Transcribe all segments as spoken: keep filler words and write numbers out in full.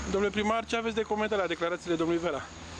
Domnule primar, ce aveți de comentat la declarațiile domnului Vela?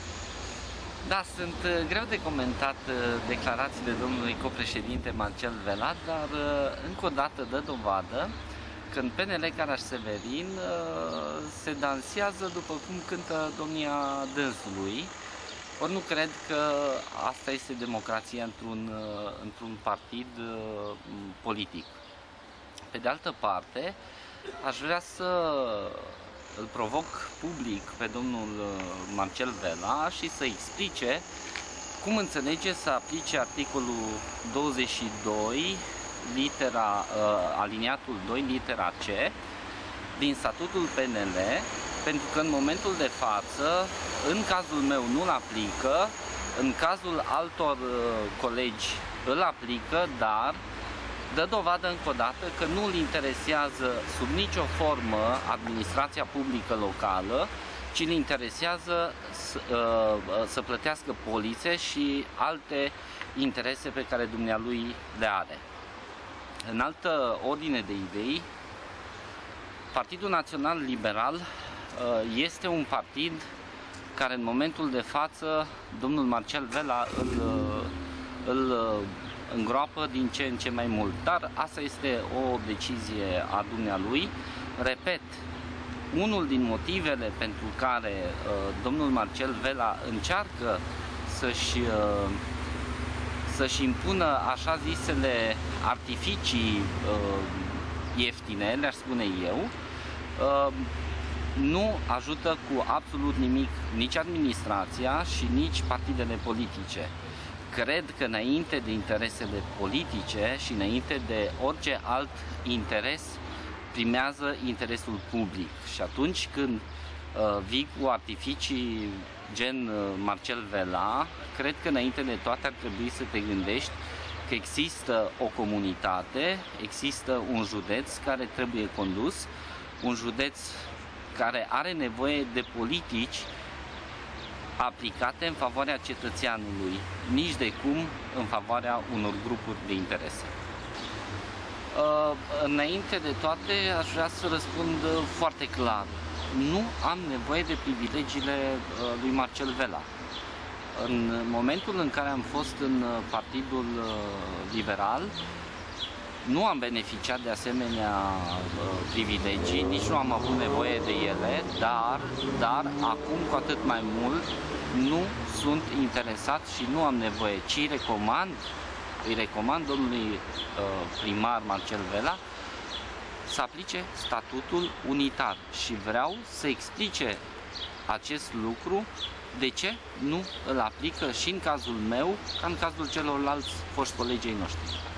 Da, sunt greu de comentat declarațiile domnului copreședinte Marcel Vela, dar încă o dată dă dovadă că în P N L Caraș-Severin se dansează după cum cântă domnia dânsului. Ori nu cred că asta este democrația într-un într-un partid politic. Pe de altă parte, aș vrea să îl provoc public pe domnul Marcel Vela și să explice cum înțelege să aplice articolul douăzeci și doi, litera, aliniatul doi, litera C, din statutul P N L, pentru că în momentul de față, în cazul meu nu-l aplică, în cazul altor colegi îl aplică, dar dă dovadă încă o dată că nu îl interesează sub nicio formă administrația publică locală, ci îl interesează să, să plătească polițe și alte interese pe care dumnealui le are. În altă ordine de idei, Partidul Național Liberal este un partid care în momentul de față domnul Marcel Vela îl, îl îngroapă din ce în ce mai mult. Dar asta este o decizie a dumnealui. Repet, unul din motivele pentru care uh, domnul Marcel Vela încearcă să-și uh, să-și impună așa zisele artificii uh, ieftine, le-aș spune eu, uh, nu ajută cu absolut nimic nici administrația și nici partidele politice. Cred că înainte de interesele politice și înainte de orice alt interes, primează interesul public. Și atunci când uh, vii cu artificii gen uh, Marcel Vela, cred că înainte de toate ar trebui să te gândești că există o comunitate, există un județ care trebuie condus, un județ care are nevoie de politici aplicate în favoarea cetățeanului, nici de cum în favoarea unor grupuri de interese. Uh, înainte de toate, aș vrea să răspund foarte clar. Nu am nevoie de privilegiile uh, lui Marcel Vela. În momentul în care am fost în Partidul uh, Liberal, nu am beneficiat de asemenea uh, privilegii, nici nu am avut nevoie de ele, dar, dar acum cu atât mai mult nu sunt interesat și nu am nevoie, ci îi recomand, îi recomand domnului uh, primar Marcel Vela să aplice statutul unitar și vreau să explice acest lucru, de ce nu îl aplică și în cazul meu, ca în cazul celorlalți foști colegii noștri.